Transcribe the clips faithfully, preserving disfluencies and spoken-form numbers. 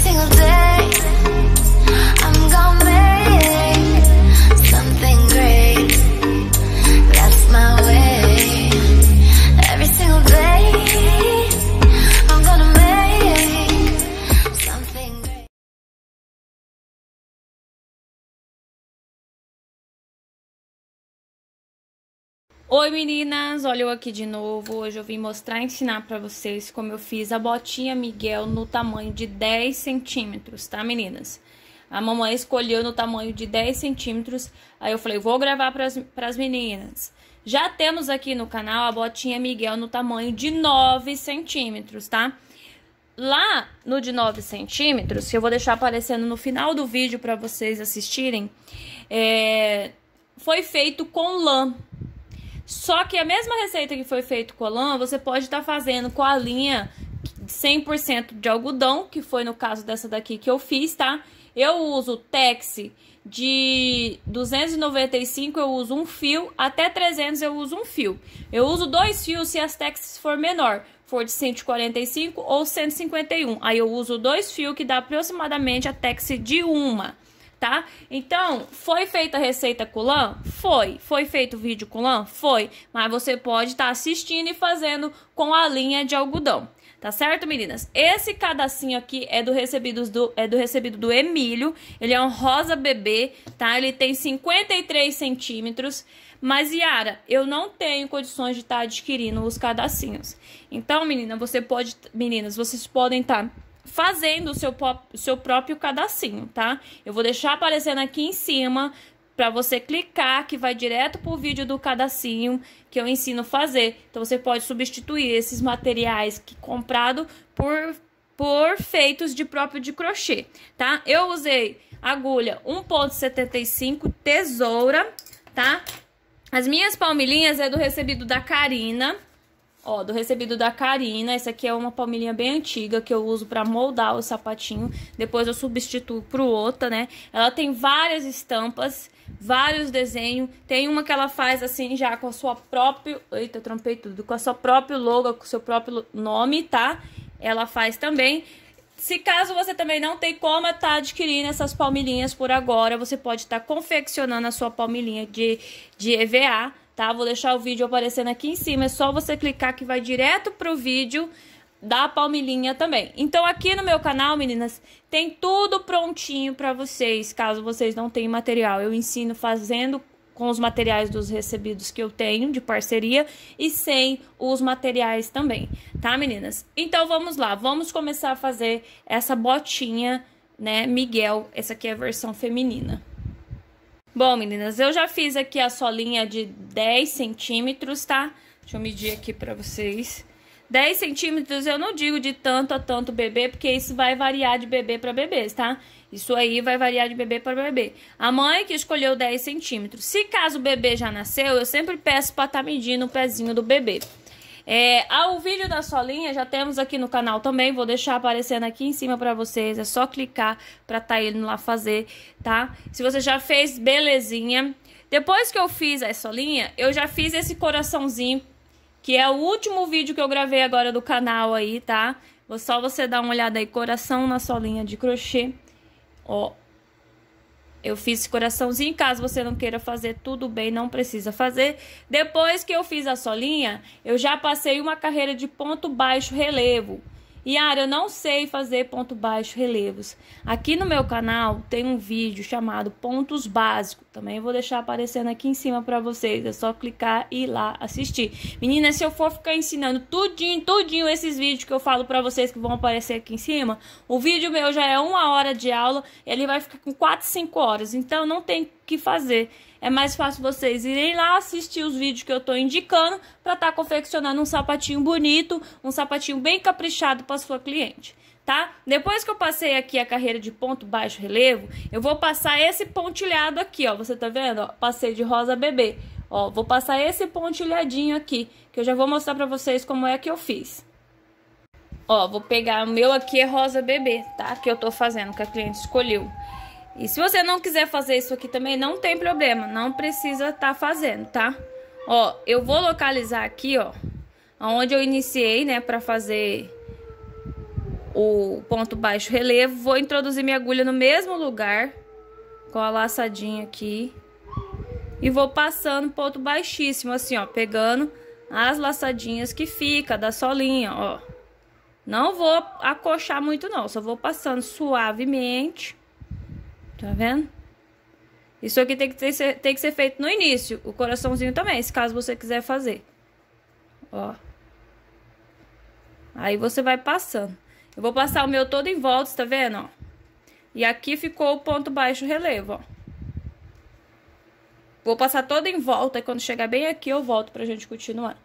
single day I'm gonna make something great. That's my way. Every single day I'm gonna make something great. Oi meninas, olha eu aqui de novo. Hoje eu vim mostrar e ensinar pra vocês como eu fiz a botinha Miguel no tamanho de dez centímetros, tá meninas? A mamãe escolheu no tamanho de dez centímetros, aí eu falei, vou gravar pras, pras meninas. Já temos aqui no canal a botinha Miguel no tamanho de nove centímetros, tá? Lá no de nove centímetros, que eu vou deixar aparecendo no final do vídeo pra vocês assistirem, é, foi feito com lã. Só que a mesma receita que foi feito com a lã, você pode estar fazendo com a linha cem por cento de algodão, que foi no caso dessa daqui que eu fiz, tá? Eu uso Tex de duzentos e noventa e cinco, eu uso um fio, até trezentos eu uso um fio. Eu uso dois fios se as Tex for menor, for de cento e quarenta e cinco ou cento e cinquenta e um. Aí eu uso dois fios, que dá aproximadamente a Tex de uma. Tá? Então, foi feita a receita com lã? Foi. Foi feito o vídeo com lã? Foi. Mas você pode estar assistindo e fazendo com a linha de algodão. Tá certo, meninas? Esse cadacinho aqui é do recebido do, é do recebido do Emílio. Ele é um rosa bebê, tá? Ele tem cinquenta e três centímetros. Mas, Yara, eu não tenho condições de estar adquirindo os cadacinhos. Então, menina, você pode... Meninas, vocês podem estar... fazendo o seu, o seu próprio cadacinho, tá? Eu vou deixar aparecendo aqui em cima pra você clicar, que vai direto pro vídeo do cadacinho que eu ensino a fazer. Então, você pode substituir esses materiais que comprado por, por feitos de próprio de crochê, tá? Eu usei agulha um ponto setenta e cinco, tesoura, tá? As minhas palmilhinhas é do recebido da Karina. Ó, do recebido da Karina, essa aqui é uma palmilhinha bem antiga que eu uso pra moldar o sapatinho. Depois eu substituo pro outra, né? Ela tem várias estampas, vários desenhos. Tem uma que ela faz assim já com a sua própria... Eita, eu trompei tudo. Com a sua própria logo, com o seu próprio nome, tá? Ela faz também. Se caso você também não tem como estar adquirindo essas palmilhinhas por agora, você pode estar confeccionando a sua palmilhinha de, de E V A, tá? Vou deixar o vídeo aparecendo aqui em cima, é só você clicar que vai direto pro vídeo da palmilhinha também. Então aqui no meu canal, meninas, tem tudo prontinho pra vocês, caso vocês não tenham material. Eu ensino fazendo com os materiais dos recebidos que eu tenho de parceria e sem os materiais também, tá, meninas? Então vamos lá, vamos começar a fazer essa botinha, né, Miguel. Essa aqui é a versão feminina. Bom, meninas, eu já fiz aqui a solinha de dez centímetros, tá? Deixa eu medir aqui pra vocês. dez centímetros eu não digo de tanto a tanto bebê, porque isso vai variar de bebê pra bebê, tá? Isso aí vai variar de bebê para bebê. A mãe que escolheu dez centímetros. Se caso o bebê já nasceu, eu sempre peço pra estar medindo o pezinho do bebê. É, o vídeo da solinha já temos aqui no canal também, vou deixar aparecendo aqui em cima pra vocês, é só clicar pra tá indo lá fazer, tá? Se você já fez, belezinha. Depois que eu fiz a solinha, eu já fiz esse coraçãozinho, que é o último vídeo que eu gravei agora do canal aí, tá? Vou só você dar uma olhada aí, coração na solinha de crochê, ó. Eu fiz esse coraçãozinho, caso você não queira fazer, tudo bem, não precisa fazer. Depois que eu fiz a solinha, eu já passei uma carreira de ponto baixo relevo. Yara, eu não sei fazer ponto baixo relevos. Aqui no meu canal tem um vídeo chamado Pontos Básicos. Também vou deixar aparecendo aqui em cima pra vocês. É só clicar e ir lá assistir. Meninas, se eu for ficar ensinando tudinho, tudinho esses vídeos que eu falo pra vocês que vão aparecer aqui em cima, o vídeo meu já é uma hora de aula, ele vai ficar com quatro, cinco horas. Então não tem o que fazer. É mais fácil vocês irem lá assistir os vídeos que eu tô indicando pra estar confeccionando um sapatinho bonito, um sapatinho bem caprichado pra sua cliente, tá? Depois que eu passei aqui a carreira de ponto baixo relevo, eu vou passar esse pontilhado aqui, ó. Você tá vendo? Ó, passei de rosa bebê. Ó, vou passar esse pontilhadinho aqui, que eu já vou mostrar pra vocês como é que eu fiz. Ó, vou pegar o meu aqui, é rosa bebê, tá? Que eu tô fazendo, que a cliente escolheu. E se você não quiser fazer isso aqui também, não tem problema. Não precisa estar fazendo, tá? Ó, eu vou localizar aqui, ó, onde eu iniciei, né, pra fazer o ponto baixo relevo, vou introduzir minha agulha no mesmo lugar, com a laçadinha aqui, e vou passando ponto baixíssimo, assim, ó, pegando as laçadinhas que fica da solinha, ó. Não vou acochar muito não, só vou passando suavemente, tá vendo? Isso aqui tem que, ter, tem que ser feito no início, o coraçãozinho também, se caso você quiser fazer, ó. Aí você vai passando. Eu vou passar o meu todo em volta, tá vendo, ó? E aqui ficou o ponto baixo relevo, ó. Vou passar todo em volta, e quando chegar bem aqui eu volto pra gente continuar.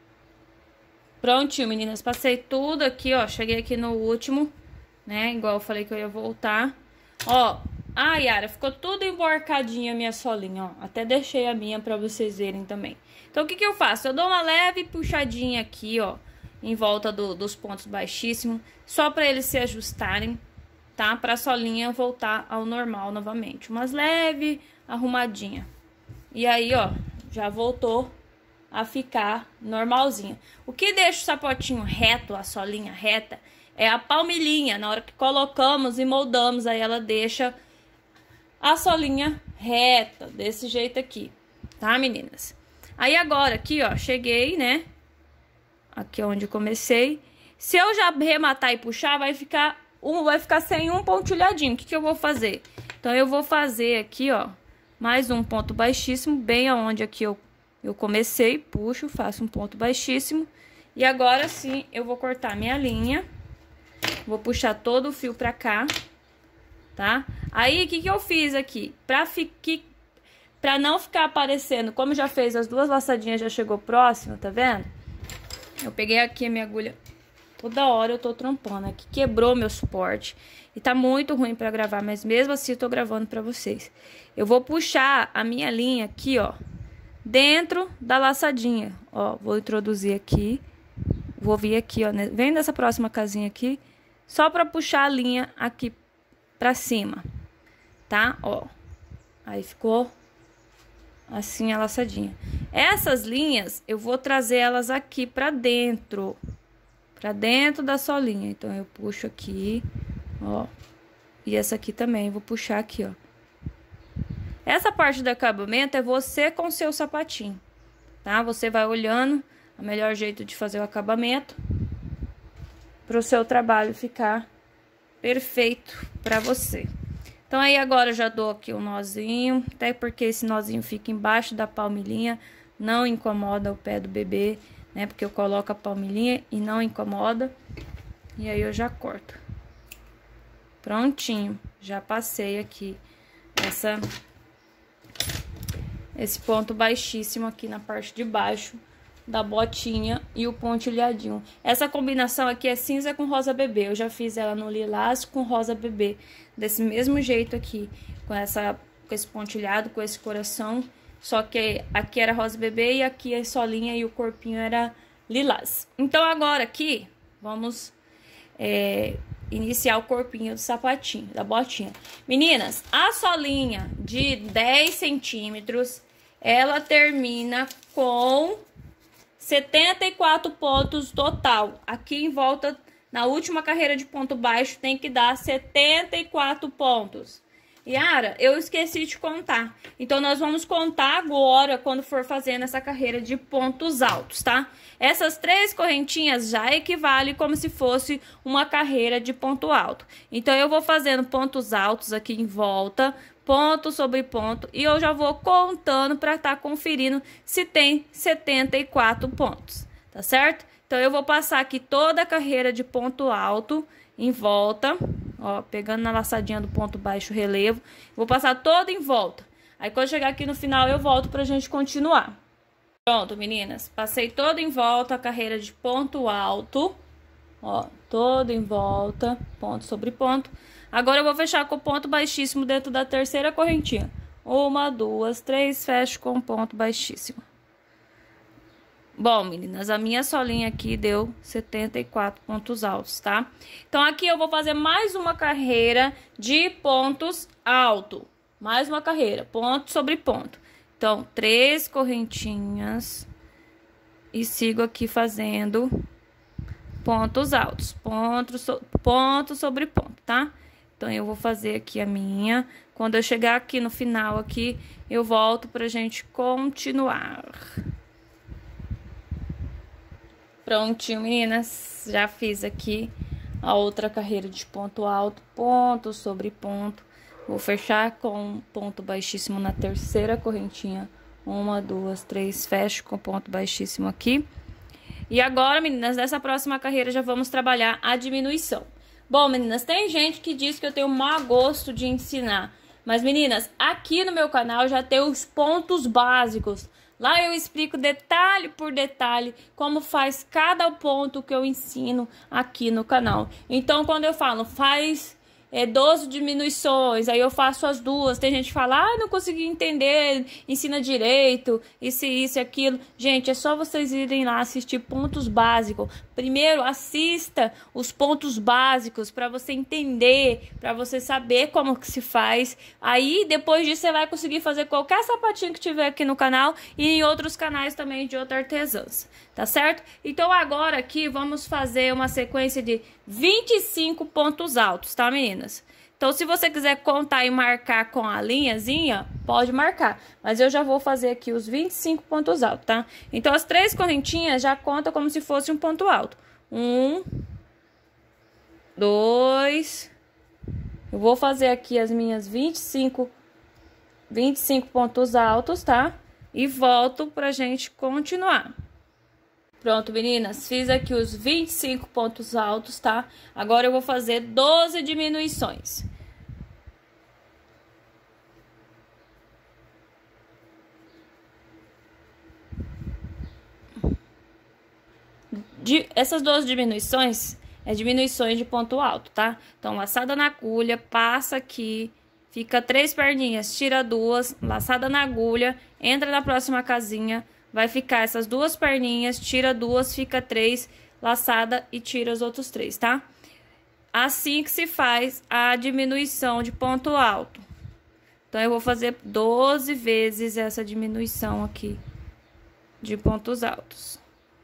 Prontinho, meninas, passei tudo aqui, ó, cheguei aqui no último, né, igual eu falei que eu ia voltar. Ó, ah, Yara, ficou tudo emborcadinha a minha solinha, ó, até deixei a minha pra vocês verem também. Então, o que que eu faço? Eu dou uma leve puxadinha aqui, ó, em volta do, dos pontos baixíssimos, só pra eles se ajustarem, tá? Pra solinha voltar ao normal novamente. Umas leve arrumadinha. E aí, ó, já voltou a ficar normalzinha. O que deixa o sapatinho reto, a solinha reta, é a palmilhinha. Na hora que colocamos e moldamos, aí ela deixa a solinha reta, desse jeito aqui, tá, meninas? Aí agora aqui, ó, cheguei, né? Aqui é onde eu comecei. Se eu já arrematar e puxar, vai ficar, um, vai ficar sem um pontilhadinho. O que que eu vou fazer? Então, eu vou fazer aqui, ó, mais um ponto baixíssimo, bem aonde aqui eu, eu comecei, puxo, faço um ponto baixíssimo. E agora sim, eu vou cortar minha linha. Vou puxar todo o fio pra cá, tá? Aí, o que que eu fiz aqui? Pra, fique, pra não ficar aparecendo, como já fez as duas laçadinhas, já chegou próximo, tá vendo? Eu peguei aqui a minha agulha, toda hora eu tô trampando aqui, quebrou meu suporte. E tá muito ruim pra gravar, mas mesmo assim eu tô gravando pra vocês. Eu vou puxar a minha linha aqui, ó, dentro da laçadinha. Ó, vou introduzir aqui, vou vir aqui, ó, né? Vem nessa próxima casinha aqui, só pra puxar a linha aqui pra cima, tá? Ó, aí ficou assim a laçadinha. Essas linhas, eu vou trazer elas aqui pra dentro, pra dentro da solinha. Então, eu puxo aqui, ó, e essa aqui também, vou puxar aqui, ó. Essa parte do acabamento é você com o seu sapatinho, tá? Você vai olhando o melhor jeito de fazer o acabamento pro seu trabalho ficar perfeito pra você. Então, aí agora eu já dou aqui um nozinho, até porque esse nozinho fica embaixo da palmilhinha, não incomoda o pé do bebê, né? Porque eu coloco a palmilhinha e não incomoda. E aí eu já corto. Prontinho, já passei aqui essa, esse ponto baixíssimo aqui na parte de baixo da botinha e o pontilhadinho. Essa combinação aqui é cinza com rosa bebê. Eu já fiz ela no lilás com rosa bebê. Desse mesmo jeito aqui, com, essa, com esse pontilhado, com esse coração. Só que aqui era rosa bebê e aqui a solinha e o corpinho era lilás. Então, agora aqui, vamos é, iniciar o corpinho do sapatinho, da botinha. Meninas, a solinha de dez centímetros, ela termina com setenta e quatro pontos total. Aqui em volta, na última carreira de ponto baixo, tem que dar setenta e quatro pontos. Yara, eu esqueci de contar. Então, nós vamos contar agora, quando for fazendo essa carreira de pontos altos, tá? Essas três correntinhas já equivalem como se fosse uma carreira de ponto alto. Então, eu vou fazendo pontos altos aqui em volta, ponto sobre ponto, e eu já vou contando para estar tá conferindo se tem setenta e quatro pontos, tá certo? Então, eu vou passar aqui toda a carreira de ponto alto em volta, ó, pegando na laçadinha do ponto baixo relevo, vou passar todo em volta. Aí, quando chegar aqui no final, eu volto pra gente continuar. Pronto, meninas, passei todo em volta a carreira de ponto alto, ó, todo em volta, ponto sobre ponto. Agora, eu vou fechar com o ponto baixíssimo dentro da terceira correntinha. Uma, duas, três, fecho com ponto baixíssimo. Bom, meninas, a minha solinha aqui deu setenta e quatro pontos altos, tá? Então, aqui eu vou fazer mais uma carreira de pontos altos. Mais uma carreira, ponto sobre ponto. Então, três correntinhas. E sigo aqui fazendo pontos altos, ponto, so, ponto sobre ponto, tá? Então, eu vou fazer aqui a minha. Quando eu chegar aqui no final aqui, eu volto pra gente continuar. Prontinho, meninas. Já fiz aqui a outra carreira de ponto alto, ponto sobre ponto. Vou fechar com ponto baixíssimo na terceira correntinha. Uma, duas, três, fecho com ponto baixíssimo aqui. E agora, meninas, nessa próxima carreira já vamos trabalhar a diminuição. Bom, meninas, tem gente que diz que eu tenho mau gosto de ensinar. Mas, meninas, aqui no meu canal já tem os pontos básicos. Lá eu explico detalhe por detalhe como faz cada ponto que eu ensino aqui no canal. Então, quando eu falo, faz é, doze diminuições, aí eu faço as duas. Tem gente que fala, ah, não consegui entender, ensina direito, isso, isso e aquilo. Gente, é só vocês irem lá assistir pontos básicos. Primeiro, assista os pontos básicos para você entender, para você saber como que se faz. Aí, depois disso, você vai conseguir fazer qualquer sapatinho que tiver aqui no canal e em outros canais também de outra artesãs, tá certo? Então, agora aqui, vamos fazer uma sequência de vinte e cinco pontos altos, tá, meninas? Então, se você quiser contar e marcar com a linhazinha, pode marcar. Mas eu já vou fazer aqui os vinte e cinco pontos altos, tá? Então, as três correntinhas já contam como se fosse um ponto alto. Um, dois... Eu vou fazer aqui as minhas vinte e cinco, vinte e cinco pontos altos, tá? E volto pra gente continuar. Pronto, meninas, fiz aqui os vinte e cinco pontos altos, tá? Agora eu vou fazer doze diminuições. De, essas doze diminuições é diminuições de ponto alto, tá? Então, laçada na agulha, passa aqui, fica três perninhas, tira duas, laçada na agulha, entra na próxima casinha. Vai ficar essas duas perninhas, tira duas, fica três, laçada e tira os outros três, tá? Assim que se faz a diminuição de ponto alto. Então, eu vou fazer doze vezes essa diminuição aqui de pontos altos.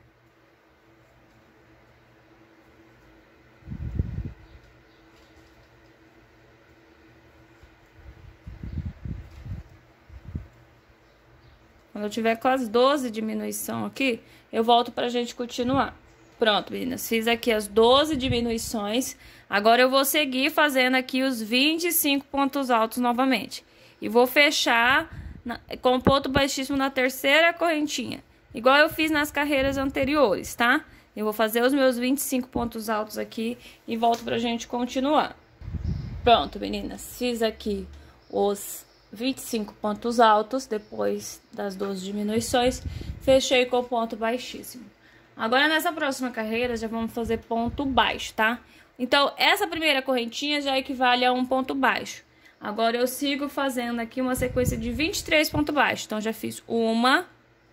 Quando eu tiver com as doze diminuição aqui, eu volto pra gente continuar. Pronto, meninas, fiz aqui as doze diminuições. Agora eu vou seguir fazendo aqui os vinte e cinco pontos altos novamente. E vou fechar na, com ponto baixíssimo na terceira correntinha. Igual eu fiz nas carreiras anteriores, tá? Eu vou fazer os meus vinte e cinco pontos altos aqui e volto pra gente continuar. Pronto, meninas, fiz aqui os vinte e cinco pontos altos, depois das doze diminuições, fechei com ponto baixíssimo. Agora, nessa próxima carreira, já vamos fazer ponto baixo, tá? Então, essa primeira correntinha já equivale a um ponto baixo. Agora, eu sigo fazendo aqui uma sequência de vinte e três pontos baixos. Então, já fiz uma,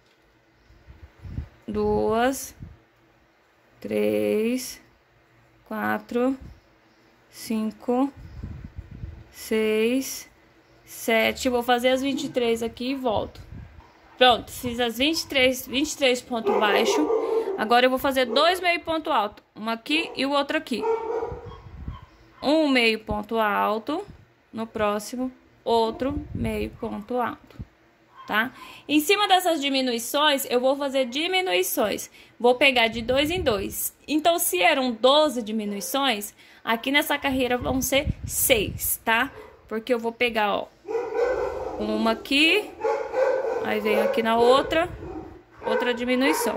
duas, três, quatro, cinco, seis... sete, vou fazer as vinte e três aqui e volto. Pronto, fiz as vinte e três, vinte e três pontos baixos. Agora eu vou fazer dois meio ponto alto, um aqui e o outro aqui. Um meio ponto alto, no próximo, outro meio ponto alto, tá? Em cima dessas diminuições, eu vou fazer diminuições. Vou pegar de dois em dois. Então, se eram doze diminuições, aqui nessa carreira vão ser seis, tá? Porque eu vou pegar, ó, uma aqui, aí venho aqui na outra, outra diminuição.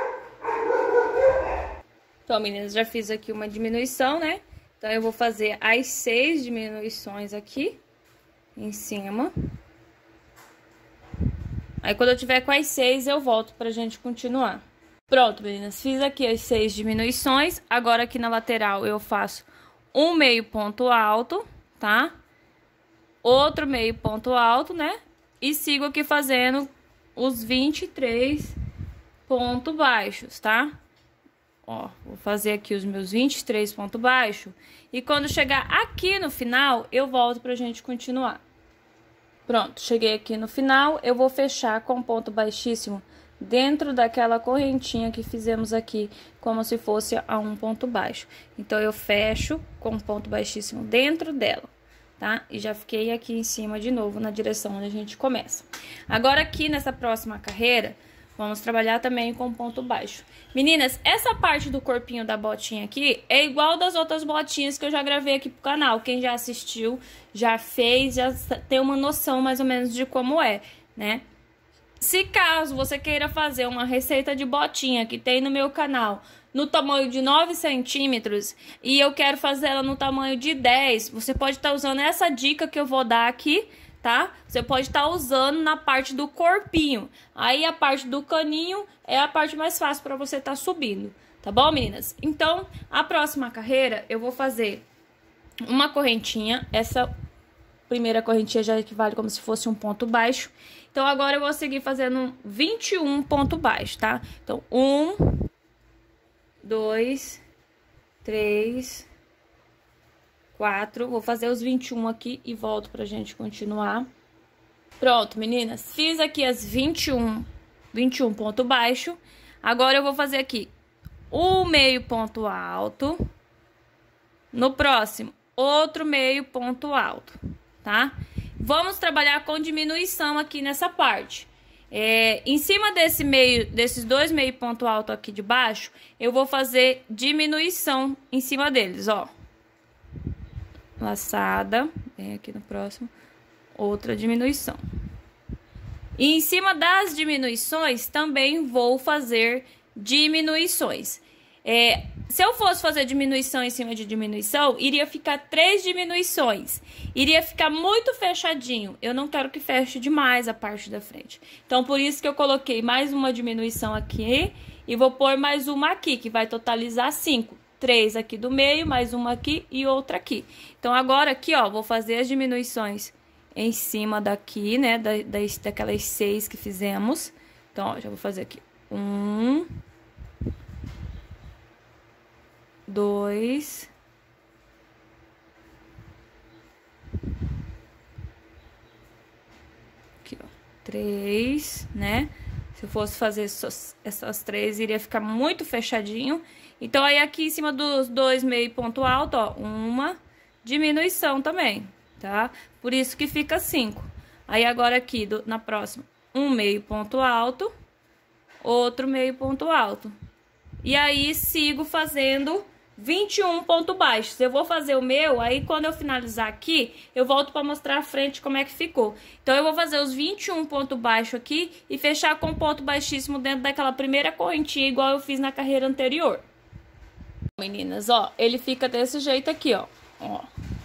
Então, meninas, já fiz aqui uma diminuição, né? Então, eu vou fazer as seis diminuições aqui, em cima. Aí, quando eu tiver com as seis, eu volto pra gente continuar. Pronto, meninas, fiz aqui as seis diminuições. Agora, aqui na lateral, eu faço um meio ponto alto, tá? Outro meio ponto alto, né? E sigo aqui fazendo os vinte e três pontos baixos, tá? Ó, vou fazer aqui os meus vinte e três pontos baixos. E quando chegar aqui no final, eu volto pra gente continuar. Pronto, cheguei aqui no final, eu vou fechar com ponto baixíssimo dentro daquela correntinha que fizemos aqui, como se fosse a um ponto baixo. Então, eu fecho com um ponto baixíssimo dentro dela, tá? E já fiquei aqui em cima de novo, na direção onde a gente começa. Agora, aqui nessa próxima carreira, vamos trabalhar também com ponto baixo. Meninas, essa parte do corpinho da botinha aqui é igual das outras botinhas que eu já gravei aqui pro canal. Quem já assistiu, já fez, já tem uma noção mais ou menos de como é, né? Se caso você queira fazer uma receita de botinha que tem no meu canal no tamanho de nove centímetros e eu quero fazer ela no tamanho de dez, você pode estar usando essa dica que eu vou dar aqui, tá? Você pode estar usando na parte do corpinho. Aí a parte do caninho é a parte mais fácil para você estar subindo, tá bom, meninas? Então, a próxima carreira eu vou fazer uma correntinha. Essa primeira correntinha já equivale como se fosse um ponto baixo. Então, agora eu vou seguir fazendo vinte e um ponto baixo, tá? Então, um, dois, três, quatro. Vou fazer os vinte e um aqui e volto pra gente continuar. Pronto, meninas. Fiz aqui as vinte e um, vinte e um ponto baixo. Agora eu vou fazer aqui um meio ponto alto. No próximo, outro meio ponto alto, tá? Vamos trabalhar com diminuição aqui nessa parte. É, em cima desse meio, desses dois meio ponto alto aqui de baixo, eu vou fazer diminuição em cima deles, ó. Laçada, vem aqui no próximo, outra diminuição. E em cima das diminuições, também vou fazer diminuições. É, se eu fosse fazer diminuição em cima de diminuição, iria ficar três diminuições. Iria ficar muito fechadinho. Eu não quero que feche demais a parte da frente. Então, por isso que eu coloquei mais uma diminuição aqui e vou pôr mais uma aqui, que vai totalizar cinco. Três aqui do meio, mais uma aqui e outra aqui. Então, agora aqui, ó, vou fazer as diminuições em cima daqui, né, da, das, daquelas seis que fizemos. Então, ó, já vou fazer aqui. Um... Dois. Aqui, ó. Três, né? Se eu fosse fazer essas, essas três, iria ficar muito fechadinho. Então, aí aqui em cima dos dois meio ponto alto, ó, uma diminuição também, tá? Por isso que fica cinco. Aí, agora aqui, do, na próxima, um meio ponto alto, outro meio ponto alto. E aí, sigo fazendo vinte e um ponto baixos. Eu vou fazer o meu, aí quando eu finalizar aqui, eu volto para mostrar a frente como é que ficou. Então, eu vou fazer os vinte e um ponto baixo aqui e fechar com ponto baixíssimo dentro daquela primeira correntinha, igual eu fiz na carreira anterior. Meninas, ó, ele fica desse jeito aqui, ó. Ó.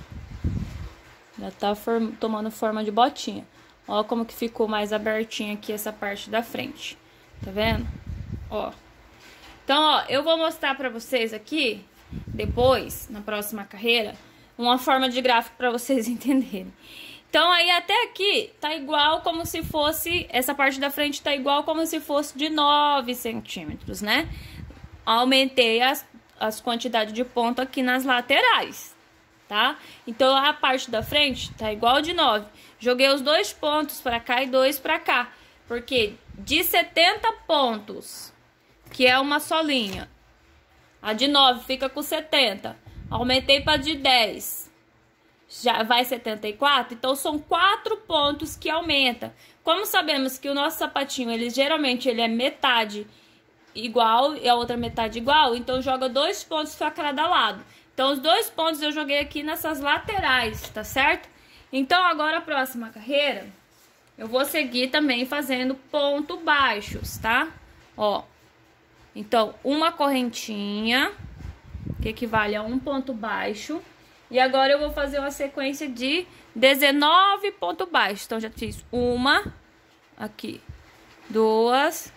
Já tá form- tomando forma de botinha. Ó como que ficou mais abertinha aqui essa parte da frente. Tá vendo? Ó. Então, ó, eu vou mostrar pra vocês aqui, depois, na próxima carreira, uma forma de gráfico pra vocês entenderem. Então, aí até aqui tá igual como se fosse, essa parte da frente tá igual como se fosse de nove centímetros, né? Aumentei as, as quantidades de ponto aqui nas laterais, tá? Então, a parte da frente tá igual de nove. Joguei os dois pontos pra cá e dois pra cá, porque de setenta pontos, que é uma só linha, a de nove fica com setenta. Aumentei para de dez, já vai setenta e quatro. Então, são quatro pontos que aumenta. Como sabemos que o nosso sapatinho, ele geralmente ele é metade igual e a outra metade igual, então joga dois pontos para cada lado. Então, os dois pontos eu joguei aqui nessas laterais, tá certo? Então, agora a próxima carreira, eu vou seguir também fazendo ponto baixos, tá? Ó. Então, uma correntinha, que equivale a um ponto baixo. E agora eu vou fazer uma sequência de dezenove pontos baixos. Então, já fiz uma, aqui, duas,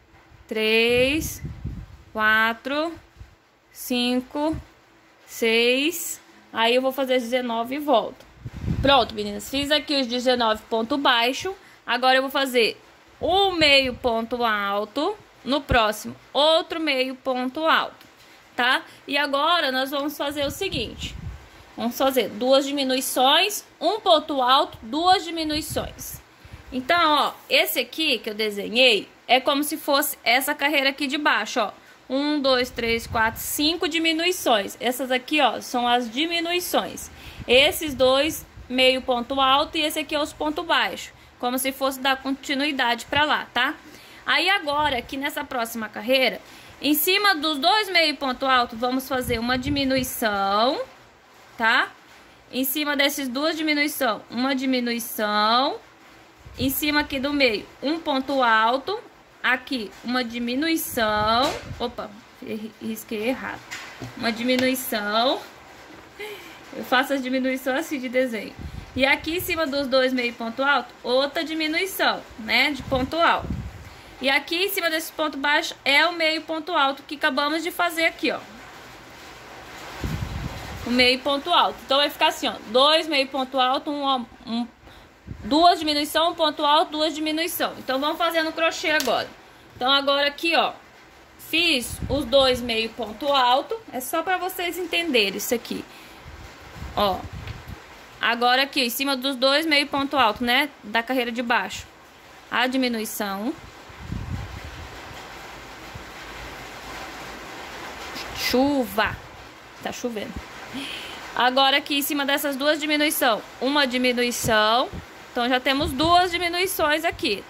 três, quatro, cinco, seis. Aí, eu vou fazer dezenove e volto. Pronto, meninas. Fiz aqui os dezenove pontos baixos. Agora, eu vou fazer um meio ponto alto. No próximo, outro meio ponto alto, tá? E agora, nós vamos fazer o seguinte. Vamos fazer duas diminuições, um ponto alto, duas diminuições. Então, ó, esse aqui que eu desenhei é como se fosse essa carreira aqui de baixo, ó. Um, dois, três, quatro, cinco diminuições. Essas aqui, ó, são as diminuições. Esses dois, meio ponto alto, e esse aqui é os pontos baixos. Como se fosse dar continuidade pra lá, tá? Aí agora, aqui nessa próxima carreira, em cima dos dois meio ponto alto, vamos fazer uma diminuição, tá? Em cima dessas duas diminuições, uma diminuição. Em cima aqui do meio, um ponto alto. Aqui, uma diminuição. Opa, risquei errado. Uma diminuição. Eu faço as diminuições assim de desenho. E aqui em cima dos dois meio ponto alto, outra diminuição, né? De ponto alto. E aqui em cima desse ponto baixo é o meio ponto alto que acabamos de fazer aqui, ó. O meio ponto alto. Então vai ficar assim, ó. Dois meio ponto alto, um, um, duas diminuição, um ponto alto, duas diminuição. Então vamos fazer no crochê agora. Então agora aqui, ó. Fiz os dois meio ponto alto. É só pra vocês entenderem isso aqui. Ó. Agora aqui, em cima dos dois meio ponto alto, né? Da carreira de baixo. A diminuição. Chuva. Tá chovendo. Agora aqui em cima dessas duas diminuições, uma diminuição. Então já temos duas diminuições aqui.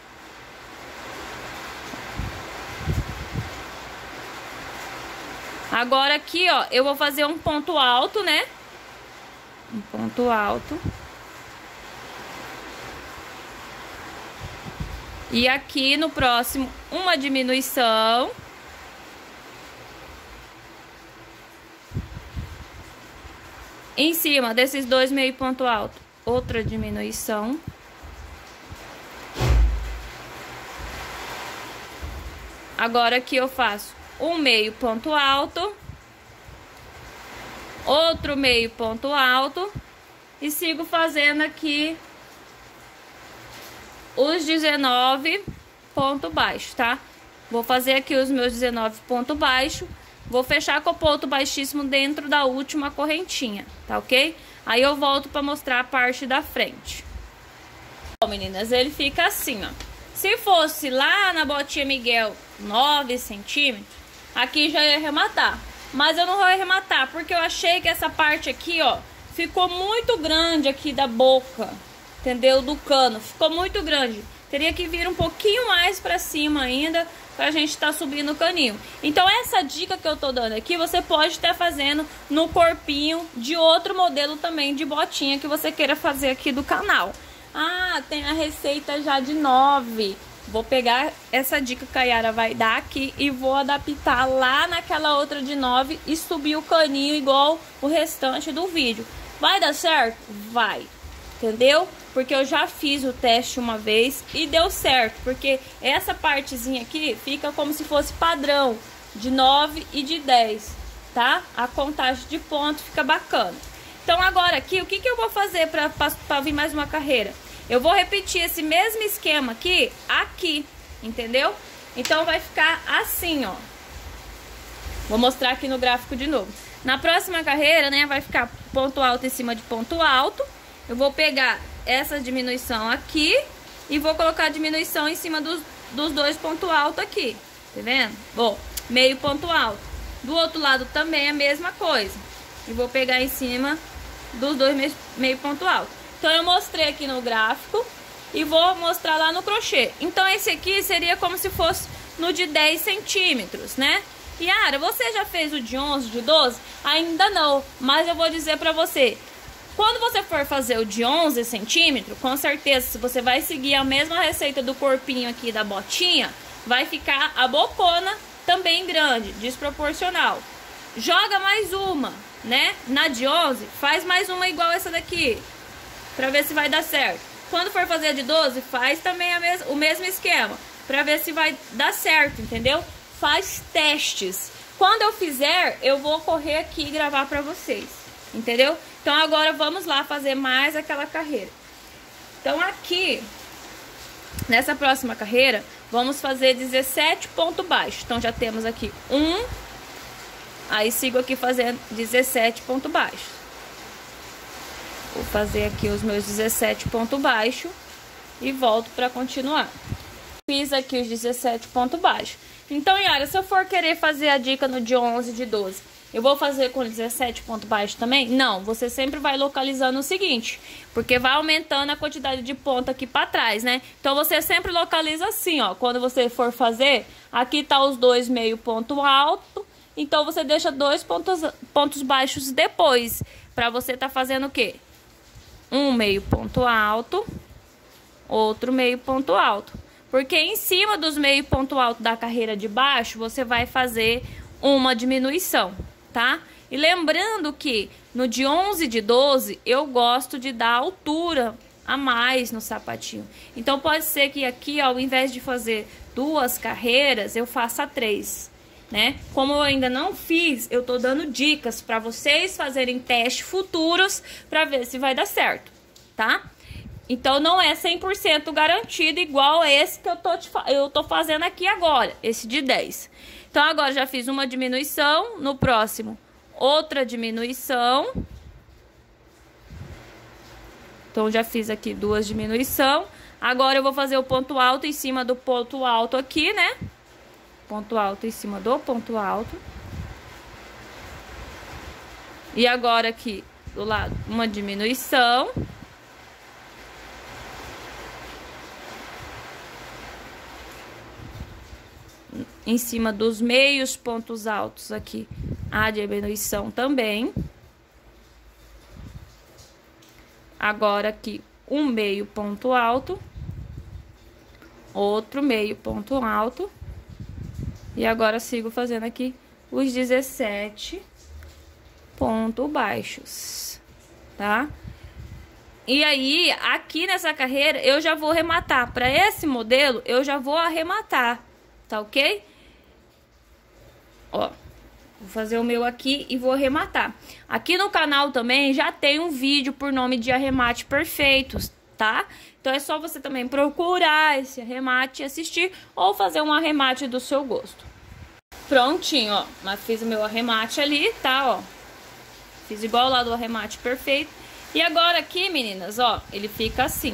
Agora aqui, ó, eu vou fazer um ponto alto, né? Um ponto alto. E aqui no próximo, uma diminuição. Em cima desses dois meio ponto alto, outra diminuição. Agora aqui eu faço um meio ponto alto, outro meio ponto alto e sigo fazendo aqui os dezenove pontos baixos, tá? Vou fazer aqui os meus dezenove pontos baixos. Vou fechar com o ponto baixíssimo dentro da última correntinha, tá ok? Aí eu volto pra mostrar a parte da frente. Bom, meninas, ele fica assim, ó. Se fosse lá na botinha Miguel nove centímetros, aqui já ia arrematar. Mas eu não vou arrematar, porque eu achei que essa parte aqui, ó, ficou muito grande aqui da boca, entendeu? Do cano, ficou muito grande. Teria que vir um pouquinho mais pra cima ainda, pra gente tá subindo o caninho. Então essa dica que eu tô dando aqui, você pode estar fazendo no corpinho de outro modelo também de botinha que você queira fazer aqui do canal. Ah, tem a receita já de nove. Vou pegar essa dica que a Yara vai dar aqui e vou adaptar lá naquela outra de nove e subir o caninho igual o restante do vídeo. Vai dar certo? Vai. Entendeu? Porque eu já fiz o teste uma vez e deu certo. Porque essa partezinha aqui fica como se fosse padrão de nove e de dez, tá? A contagem de ponto fica bacana. Então agora aqui, o que, que eu vou fazer pra, pra, pra vir mais uma carreira? Eu vou repetir esse mesmo esquema aqui, aqui, entendeu? Então vai ficar assim, ó. Vou mostrar aqui no gráfico de novo. Na próxima carreira, né, vai ficar ponto alto em cima de ponto alto. Eu vou pegar essa diminuição aqui e vou colocar a diminuição em cima dos, dos dois pontos altos aqui. Tá vendo? Bom, meio ponto alto. Do outro lado também a mesma coisa. E vou pegar em cima dos dois meio, meio ponto alto. Então eu mostrei aqui no gráfico e vou mostrar lá no crochê. Então esse aqui seria como se fosse no de dez centímetros, né? Yara, você já fez o de onze, de doze? Ainda não, mas eu vou dizer pra você. Quando você for fazer o de onze centímetros, com certeza, se você vai seguir a mesma receita do corpinho aqui da botinha, vai ficar a bocona também grande, desproporcional. Joga mais uma, né? Na de onze, faz mais uma igual essa daqui, pra ver se vai dar certo. Quando for fazer a de doze, faz também a mes o mesmo esquema, pra ver se vai dar certo, entendeu? Faz testes. Quando eu fizer, eu vou correr aqui e gravar pra vocês, entendeu? Então agora vamos lá fazer mais aquela carreira. Então aqui, nessa próxima carreira, vamos fazer dezessete pontos baixos. Então já temos aqui um, aí sigo aqui fazendo dezessete pontos baixos. Vou fazer aqui os meus dezessete pontos baixos e volto para continuar. fiz aqui os dezessete pontos baixos. Então, Yara, se eu for querer fazer a dica no de onze, de doze, eu vou fazer com dezessete pontos baixos também? Não, você sempre vai localizando o seguinte, porque vai aumentando a quantidade de ponto aqui pra trás, né? Então, você sempre localiza assim, ó. Quando você for fazer, aqui tá os dois meio ponto alto, então você deixa dois pontos, pontos baixos depois, pra você tá fazendo o quê? Um meio ponto alto, outro meio ponto alto. Porque em cima dos meio ponto alto da carreira de baixo, você vai fazer uma diminuição, tá? E lembrando que no de onze, de doze, eu gosto de dar altura a mais no sapatinho. Então, pode ser que aqui, ao invés de fazer duas carreiras, eu faça três, né? Como eu ainda não fiz, eu tô dando dicas para vocês fazerem testes futuros para ver se vai dar certo, tá? Então, não é cem por cento garantido igual esse que eu tô, te, eu tô fazendo aqui agora, esse de dez. Então, agora já fiz uma diminuição, no próximo, outra diminuição. Então, já fiz aqui duas diminuição. Agora, eu vou fazer o ponto alto em cima do ponto alto aqui, né? Ponto alto em cima do ponto alto. E agora aqui, do lado, uma diminuição. Em cima dos meios pontos altos aqui, a diminuição também. Agora aqui, um meio ponto alto. Outro meio ponto alto. E agora sigo fazendo aqui os dezessete pontos baixos, tá? E aí, aqui nessa carreira, eu já vou arrematar. Para esse modelo, eu já vou arrematar, tá ok? Ó, vou fazer o meu aqui e vou arrematar. Aqui no canal também já tem um vídeo por nome de arremate perfeitos, tá? Então é só você também procurar esse arremate e assistir, ou fazer um arremate do seu gosto. Prontinho, ó, mas fiz o meu arremate ali, tá, ó. Fiz igual lá do arremate perfeito. E agora aqui, meninas, ó, ele fica assim.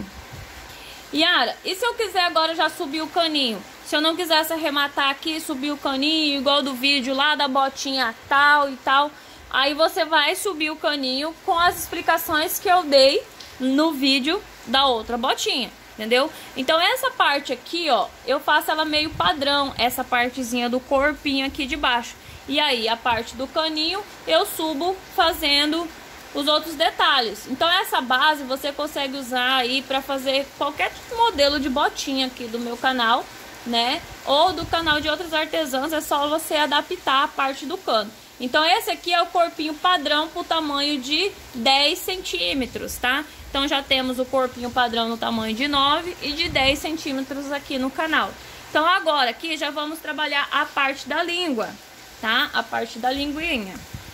Yara, e se eu quiser agora já subir o caninho? Se eu não quisesse arrematar aqui, subir o caninho, igual do vídeo lá da botinha tal e tal, aí você vai subir o caninho com as explicações que eu dei no vídeo da outra botinha, entendeu? Então essa parte aqui, ó, eu faço ela meio padrão, essa partezinha do corpinho aqui de baixo. E aí a parte do caninho eu subo fazendo os outros detalhes. Então essa base você consegue usar aí para fazer qualquer modelo de botinha aqui do meu canal, né? Ou do canal de outros artesãos, é só você adaptar a parte do cano. Então esse aqui é o corpinho padrão pro tamanho de dez centímetros, tá? Então já temos o corpinho padrão no tamanho de nove e de dez centímetros aqui no canal. Então agora aqui já vamos trabalhar a parte da língua, tá? A parte da linguinha.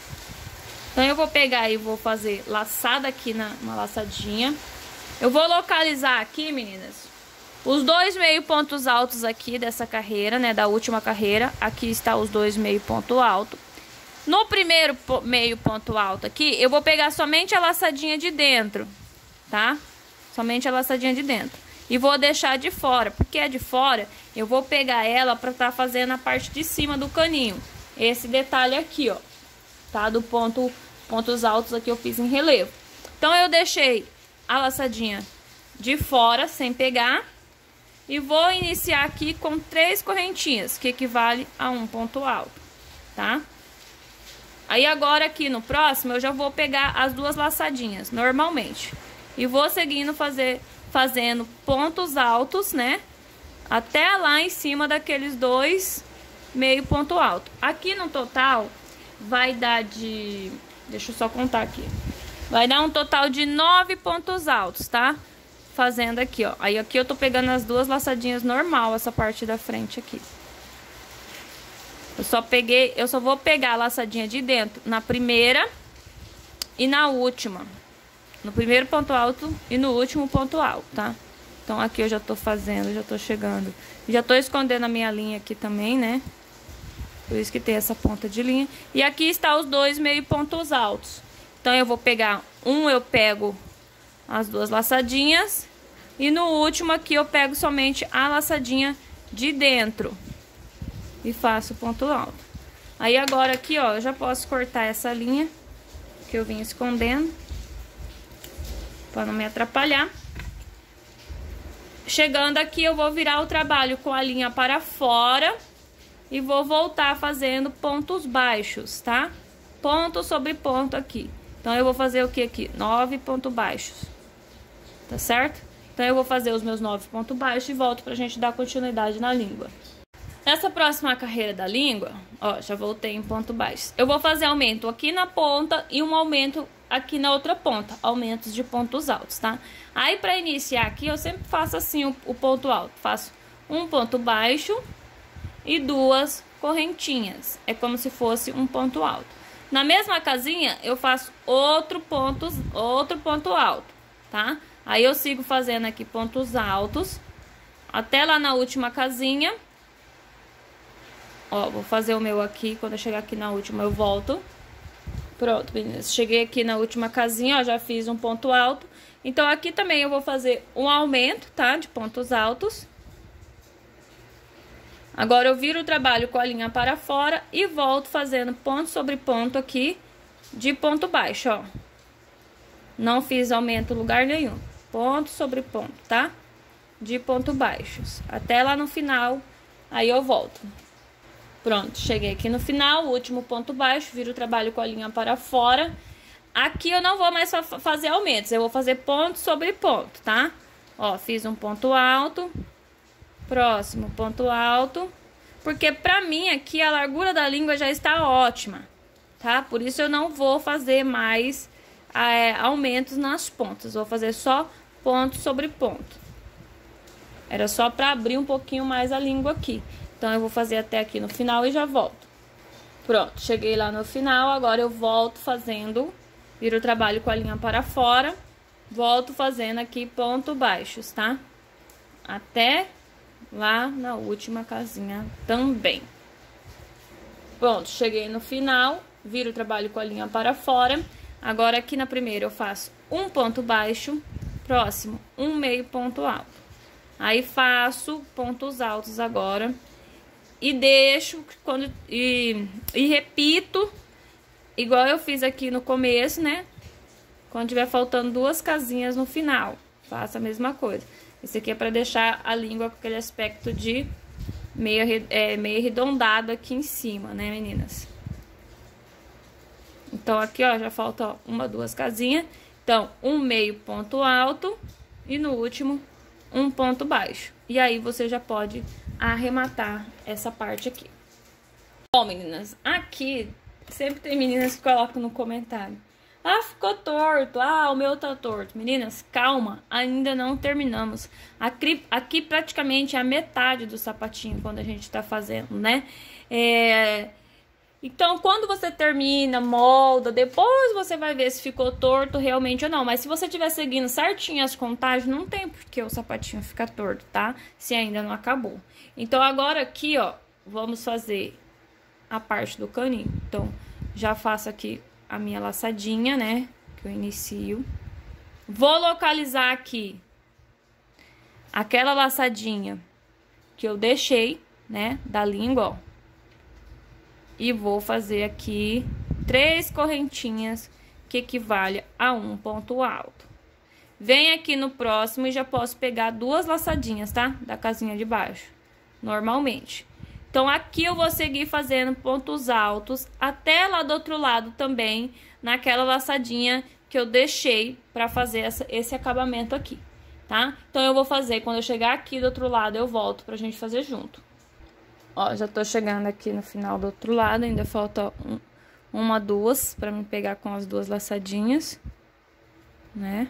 Então eu vou pegar e vou fazer laçada aqui na uma laçadinha. Eu vou localizar aqui, meninas, os dois meio pontos altos aqui dessa carreira, né, da última carreira. Aqui está os dois meio ponto alto. No primeiro meio ponto alto aqui, eu vou pegar somente a laçadinha de dentro, tá? Somente a laçadinha de dentro. E vou deixar de fora, porque a de fora eu vou pegar ela para estar fazendo a parte de cima do caninho. Esse detalhe aqui, ó, tá? Do ponto, pontos altos aqui eu fiz em relevo. Então eu deixei a laçadinha de fora, sem pegar. E vou iniciar aqui com três correntinhas, que equivale a um ponto alto, tá? Aí agora aqui no próximo eu já vou pegar as duas laçadinhas, normalmente. E vou seguindo fazer, fazendo pontos altos, né? Até lá em cima daqueles dois meio ponto alto. Aqui no total vai dar de... Deixa eu só contar aqui. Vai dar um total de nove pontos altos, tá? Fazendo aqui, ó. Aí aqui eu tô pegando as duas laçadinhas normal, essa parte da frente aqui. Eu só peguei, eu só vou pegar a laçadinha de dentro na primeira e na última. No primeiro ponto alto e no último ponto alto, tá? Então aqui eu já tô fazendo, já tô chegando. Já tô escondendo a minha linha aqui também, né? Por isso que tem essa ponta de linha. E aqui está os dois meio pontos altos. Então eu vou pegar um, eu pego as duas laçadinhas. E no último aqui eu pego somente a laçadinha de dentro e faço ponto alto. Aí agora aqui, ó, eu já posso cortar essa linha que eu vim escondendo para não me atrapalhar. Chegando aqui, eu vou virar o trabalho com a linha para fora e vou voltar fazendo pontos baixos, tá? Ponto sobre ponto aqui. Então, eu vou fazer o que aqui? Nove pontos baixos, tá certo? Então, eu vou fazer os meus nove pontos baixos e volto pra gente dar continuidade na língua. Nessa próxima carreira da língua, ó, já voltei em ponto baixo. Eu vou fazer aumento aqui na ponta e um aumento aqui na outra ponta, aumentos de pontos altos, tá? Aí, pra iniciar aqui, eu sempre faço assim o, o ponto alto. Faço um ponto baixo e duas correntinhas. É como se fosse um ponto alto. Na mesma casinha, eu faço outro ponto, outro ponto alto, tá? Aí, eu sigo fazendo aqui pontos altos até lá na última casinha. Ó, vou fazer o meu aqui, quando eu chegar aqui na última eu volto. Pronto, meninas, cheguei aqui na última casinha, ó, já fiz um ponto alto. Então, aqui também eu vou fazer um aumento, tá, de pontos altos. Agora, eu viro o trabalho com a linha para fora e volto fazendo ponto sobre ponto aqui de ponto baixo, ó. Não fiz aumento em lugar nenhum. Ponto sobre ponto, tá? De ponto baixos. Até lá no final, aí eu volto. Pronto, cheguei aqui no final, o último ponto baixo, viro o trabalho com a linha para fora. Aqui eu não vou mais fazer aumentos, eu vou fazer ponto sobre ponto, tá? Ó, fiz um ponto alto, próximo ponto alto, porque pra mim aqui a largura da língua já está ótima, tá? Por isso eu não vou fazer mais é, aumentos nas pontas, vou fazer só ponto sobre ponto. Era só pra abrir um pouquinho mais a língua aqui. Então, eu vou fazer até aqui no final e já volto. Pronto, cheguei lá no final, agora eu volto fazendo, viro o trabalho com a linha para fora, volto fazendo aqui ponto baixos, tá? Até lá na última casinha também. Pronto, cheguei no final, viro o trabalho com a linha para fora. Agora, aqui na primeira eu faço um ponto baixo, próximo, um meio ponto alto. Aí, faço pontos altos agora. E deixo, quando, e, e repito, igual eu fiz aqui no começo, né? Quando tiver faltando duas casinhas no final, faço a mesma coisa. Esse aqui é pra deixar a língua com aquele aspecto de meio, é, meio arredondado aqui em cima, né, meninas? Então, aqui, ó, já falta ó, uma, duas casinhas. Então, um meio ponto alto e no último, um ponto baixo. E aí, você já pode arrematar essa parte aqui. Bom, meninas, aqui sempre tem meninas que colocam no comentário: ah, ficou torto, ah, o meu tá torto. Meninas, calma, ainda não terminamos. Aqui, aqui praticamente é a metade do sapatinho quando a gente tá fazendo, né? É... Então, quando você termina, molda, depois você vai ver se ficou torto realmente ou não. Mas se você estiver seguindo certinho as contagens, não tem porque o sapatinho ficar torto, tá? Se ainda não acabou. Então, agora aqui, ó, vamos fazer a parte do caninho. Então, já faço aqui a minha laçadinha, né? Que eu inicio. Vou localizar aqui aquela laçadinha que eu deixei, né? Da língua, ó. E vou fazer aqui três correntinhas, que equivale a um ponto alto. Vem aqui no próximo e já posso pegar duas laçadinhas, tá? Da casinha de baixo, normalmente. Então, aqui eu vou seguir fazendo pontos altos até lá do outro lado também, naquela laçadinha que eu deixei pra fazer essa, esse acabamento aqui, tá? Então, eu vou fazer, quando eu chegar aqui do outro lado, eu volto pra gente fazer junto. Ó, já tô chegando aqui no final do outro lado, ainda falta um, uma, duas, pra me pegar com as duas laçadinhas, né?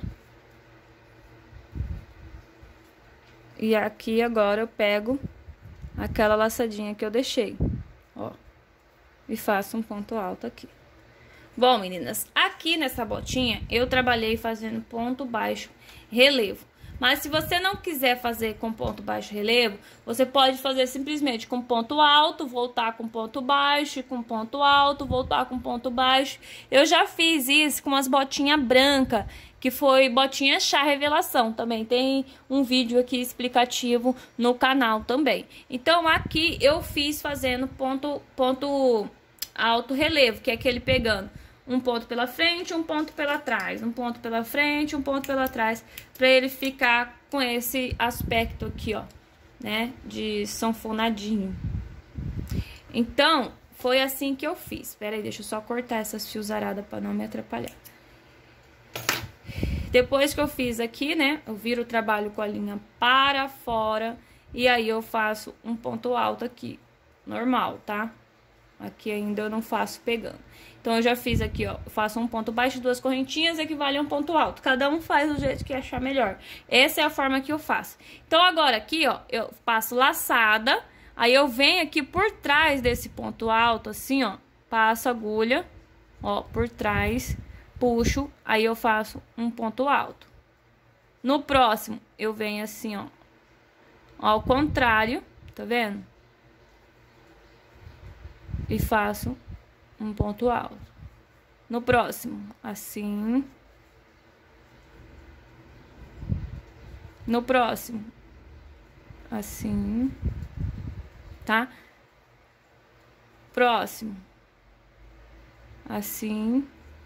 E aqui agora eu pego aquela laçadinha que eu deixei, ó, e faço um ponto alto aqui. Bom, meninas, aqui nessa botinha eu trabalhei fazendo ponto baixo, relevo. Mas se você não quiser fazer com ponto baixo relevo, você pode fazer simplesmente com ponto alto, voltar com ponto baixo, com ponto alto, voltar com ponto baixo. Eu já fiz isso com umas botinhas brancas, que foi botinha chá revelação. Também tem um vídeo aqui explicativo no canal também. Então aqui eu fiz fazendo ponto, ponto alto relevo, que é aquele pegando um ponto pela frente, um ponto pela trás, um ponto pela frente, um ponto pela trás, para ele ficar com esse aspecto aqui, ó, né, de sanfonadinho. Então, foi assim que eu fiz. Espera aí, deixa eu só cortar essas fiozaradas para não me atrapalhar. Depois que eu fiz aqui, né, eu viro o trabalho com a linha para fora e aí eu faço um ponto alto aqui, normal, tá? Aqui ainda eu não faço pegando. Então, eu já fiz aqui, ó, eu faço um ponto baixo, duas correntinhas, equivale a um ponto alto. Cada um faz do jeito que achar melhor. Essa é a forma que eu faço. Então, agora aqui, ó, eu passo laçada, aí eu venho aqui por trás desse ponto alto, assim, ó, passo a agulha, ó, por trás, puxo, aí eu faço um ponto alto. No próximo, eu venho assim, ó, ao contrário, tá vendo? E faço um ponto alto. No próximo, assim. No próximo, assim, tá? Próximo, assim.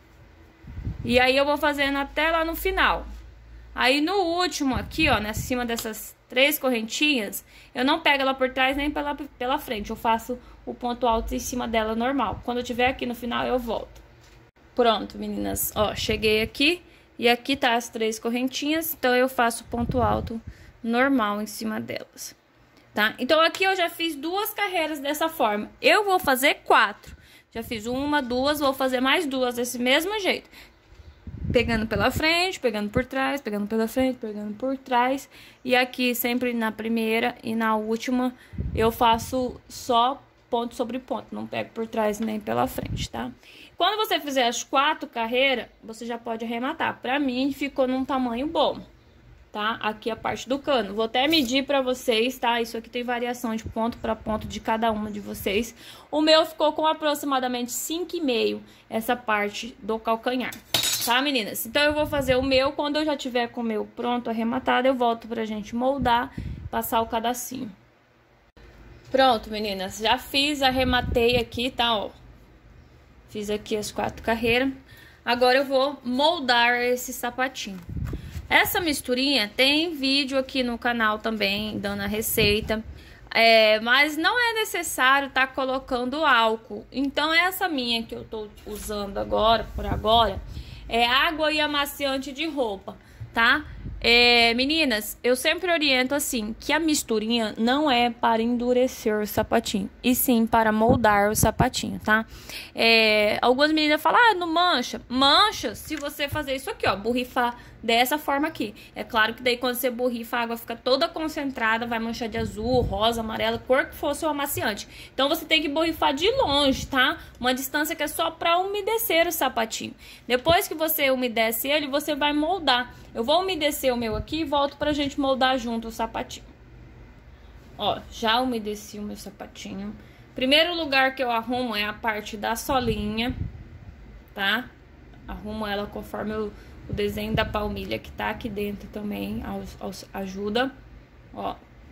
E aí eu vou fazendo até lá no final. Aí no último aqui, ó, acima dessas três correntinhas, eu não pego ela por trás nem pela, pela frente. Eu faço o ponto alto em cima dela normal. Quando eu tiver aqui no final, eu volto. Pronto, meninas. Ó, cheguei aqui e aqui tá as três correntinhas. Então, eu faço ponto alto normal em cima delas, tá? Então, aqui eu já fiz duas carreiras dessa forma. Eu vou fazer quatro. Já fiz uma, duas, vou fazer mais duas desse mesmo jeito. Pegando pela frente, pegando por trás, pegando pela frente, pegando por trás. E aqui, sempre na primeira e na última, eu faço só ponto sobre ponto. Não pego por trás nem pela frente, tá? Quando você fizer as quatro carreiras, você já pode arrematar. Pra mim, ficou num tamanho bom, tá? Aqui a parte do cano. Vou até medir pra vocês, tá? Isso aqui tem variação de ponto pra ponto de cada uma de vocês. O meu ficou com aproximadamente cinco e meio, essa parte do calcanhar. Tá, meninas? Então, eu vou fazer o meu. Quando eu já tiver com o meu pronto, arrematado, eu volto pra gente moldar, passar o cadacinho. Pronto, meninas. Já fiz, arrematei aqui, tá, ó. Fiz aqui as quatro carreiras. Agora, eu vou moldar esse sapatinho. Essa misturinha tem vídeo aqui no canal também, dando a receita. É, mas não é necessário tá colocando álcool. Então, essa minha que eu tô usando agora, por agora... é água e amaciante de roupa, tá? É, meninas, eu sempre oriento assim, que a misturinha não é para endurecer o sapatinho, e sim para moldar o sapatinho, tá? É, algumas meninas falam, ah, não mancha. Mancha se você fazer isso aqui, ó, borrifar dessa forma aqui. É claro que daí quando você borrifa, a água fica toda concentrada, vai manchar de azul, rosa, amarela, cor que fosse o amaciante. Então, você tem que borrifar de longe, tá? Uma distância que é só para umedecer o sapatinho. Depois que você umedece ele, você vai moldar. Eu vou umedecer o meu aqui e volto pra gente moldar junto o sapatinho. Ó, já umedeci o meu sapatinho. Primeiro lugar que eu arrumo é a parte da solinha, tá? Arrumo ela conforme o, o desenho da palmilha que tá aqui dentro também, aos, aos, ajuda. Ó,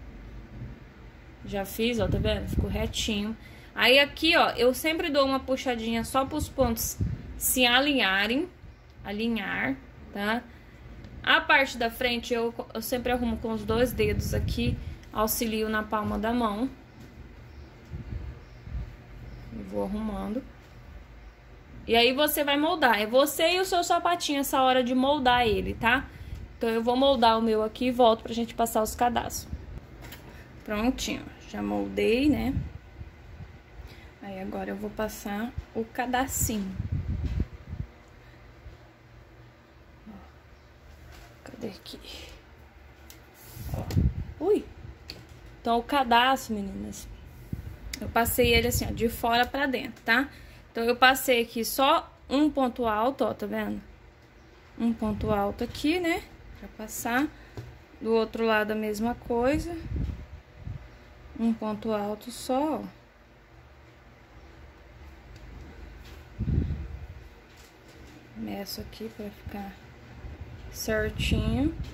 já fiz, ó, tá vendo? Ficou retinho. Aí aqui, ó, eu sempre dou uma puxadinha só pros pontos se alinharem, alinhar, tá? A parte da frente eu, eu sempre arrumo com os dois dedos aqui, auxilio na palma da mão. Eu vou arrumando. E aí você vai moldar. É você e o seu sapatinho essa hora de moldar ele, tá? Então eu vou moldar o meu aqui e volto pra gente passar os cadastros. Prontinho, já moldei, né? Aí agora eu vou passar o cadacinho. Cadê aqui? Ó. Ui! Então, o cadastro, meninas, eu passei ele assim, ó, de fora pra dentro, tá? Então, eu passei aqui só um ponto alto, ó, tá vendo? Um ponto alto aqui, né? Pra passar. Do outro lado a mesma coisa. Um ponto alto só, ó. Meço aqui pra ficar certinho.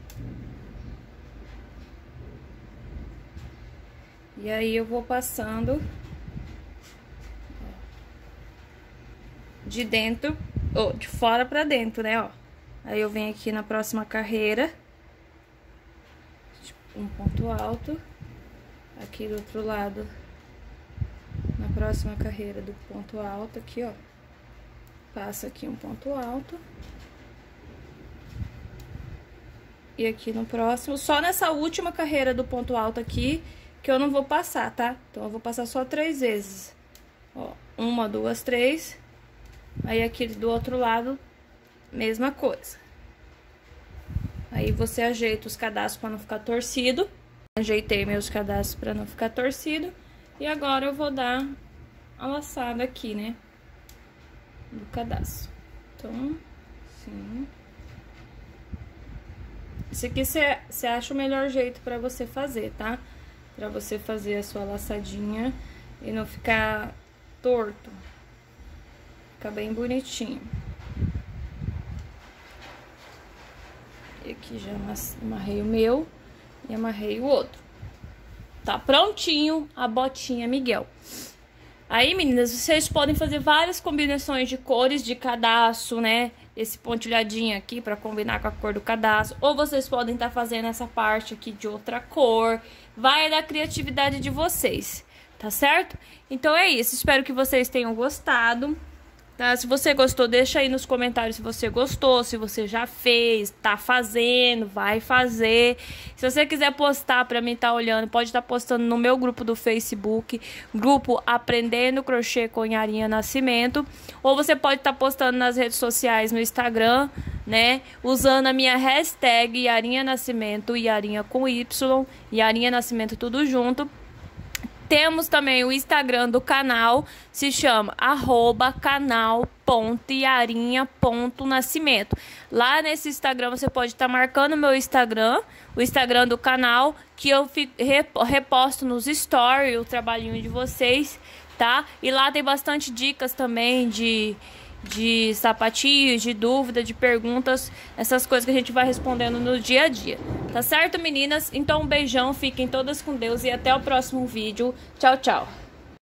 E aí eu vou passando de dentro, ou de fora pra dentro, né, ó. Aí eu venho aqui na próxima carreira, um ponto alto. Aqui do outro lado, na próxima carreira do ponto alto, aqui, ó. Passa aqui um ponto alto. E aqui no próximo, só nessa última carreira do ponto alto aqui, que eu não vou passar, tá? Então, eu vou passar só três vezes. Ó, uma, duas, três. Aí, aqui do outro lado, mesma coisa. Aí, você ajeita os cadastros pra não ficar torcido. Ajeitei meus cadastros pra não ficar torcido. E agora, eu vou dar a laçada aqui, né? Do cadastro. Então, assim. Esse aqui você acha o melhor jeito pra você fazer, tá? Pra você fazer a sua laçadinha e não ficar torto. Fica bem bonitinho. E aqui já amarrei o meu e amarrei o outro. Tá prontinho a botinha Miguel. Aí, meninas, vocês podem fazer várias combinações de cores de cadastro, né? Esse pontilhadinho aqui pra combinar com a cor do cadastro. Ou vocês podem estar tá fazendo essa parte aqui de outra cor. Vai da criatividade de vocês, tá certo? Então é isso, espero que vocês tenham gostado. Tá? Se você gostou, deixa aí nos comentários se você gostou, se você já fez, tá fazendo, vai fazer. Se você quiser postar pra mim tá olhando, pode estar tá postando no meu grupo do Facebook, grupo Aprendendo Crochê com Yarinha Nascimento. Ou você pode estar tá postando nas redes sociais, no Instagram, né? Usando a minha hashtag Yarinha Nascimento, Yarinha com Y, Yarinha Nascimento tudo junto. Temos também o Instagram do canal, se chama arroba canal.yarinha.nascimento. Lá nesse Instagram você pode estar tá marcando o meu Instagram, o Instagram do canal, que eu reposto nos stories o trabalhinho de vocês, tá? E lá tem bastante dicas também de... de sapatinhos, de dúvida, de perguntas, essas coisas que a gente vai respondendo no dia a dia. Tá certo, meninas? Então, um beijão, fiquem todas com Deus e até o próximo vídeo. Tchau, tchau!